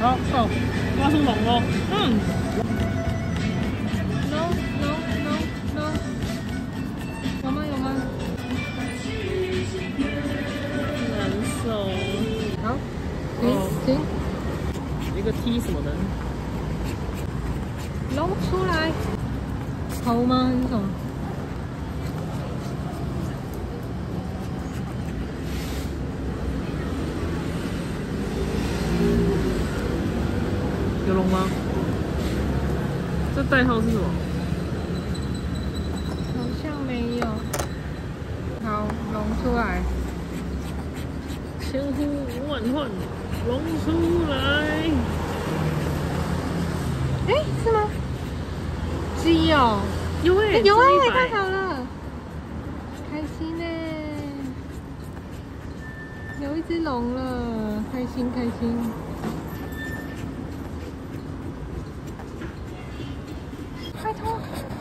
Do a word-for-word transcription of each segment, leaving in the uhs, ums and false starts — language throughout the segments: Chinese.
好，够，我要出龙喽。嗯。龙龙龙龙，有吗有吗？难受。好，行行。一个 T 什么的。龙出来。头吗？还是什么？有龙吗？这代号是什么？好像没有。好，龙出来。千呼万唤，龙出来。哎，是吗？鸡哦，有哎、欸，有哎、欸，太好了，开心呢、欸，有一只龙了，开心开心。拜托，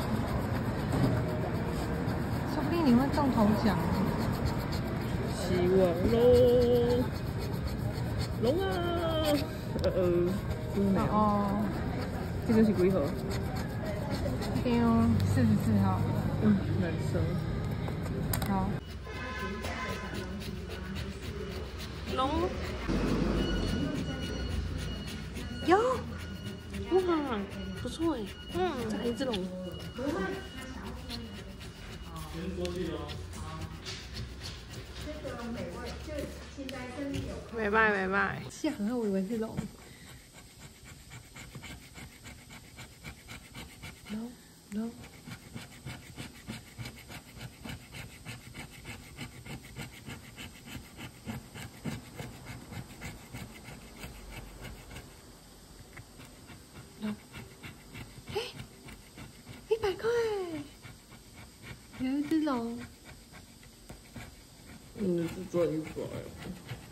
说不定你会中头奖。希望喽，龙啊！呃呃，真的没有。哦，这个是几号？对哦，四十四号。嗯，难受。好。龙。有。哇，不错哎。嗯，再来一只龙。没拜没拜。吓到我以为是龙。龙龙。龙。哎，一百块。有一只龙。嗯，是赚一百。